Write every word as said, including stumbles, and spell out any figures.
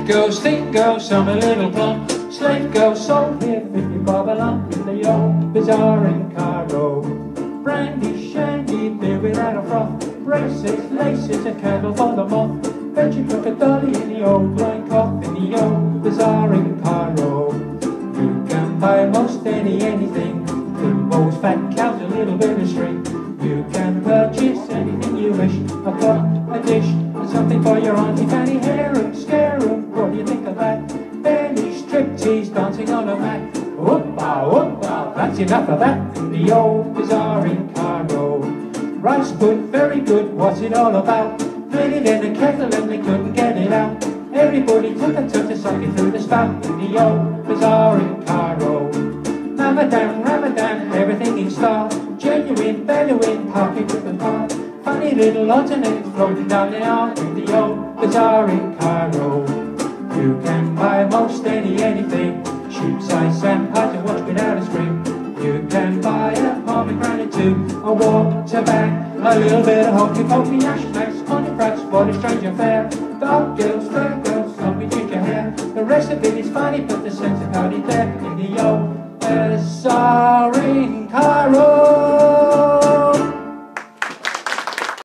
girls, thick girls, some a little plump. Slave girls, sold here, fifty bob a lump. In the old bazaar in Cairo. Brandy, shandy, beer without a froth. Braces, laces, a candle for the moth. Bet you took a dolly in the old blind cough. In the old bazaar in Cairo. You can buy most any, anything. Two bowls, fat cows, a little bit of string. You can purchase anything you wish. A pot, a dish, and something for your auntie Fanny. Harem, scarum, what do you think of that? Benny, striptease, dancing on a mat. Whoop-ah, whoop-ah, that's enough of that. In the old bazaar in Cairo. Rice put, very good, what's it all about? Put it in a kettle and they couldn't get it out. Everybody took and took to suck it through the spout. In the old bazaar in Cairo. Ramadan, Ramadan, everything in style. Genuine, Bedouin, parking with the car. Funny little alternates floating down the aisle. In the old bazaar in Cairo. You can buy most any, anything. Sheep's eyes, sand pies, and watch without a string. You can buy a pomegranate too. A water bag, a little bit of hokey pokey, ashbags, contracts, what a strange affair. Dark girls, fair girls, some with ginger hair. The rest of it is funny, but the sense of how it there. In the old bazaar in Cairo.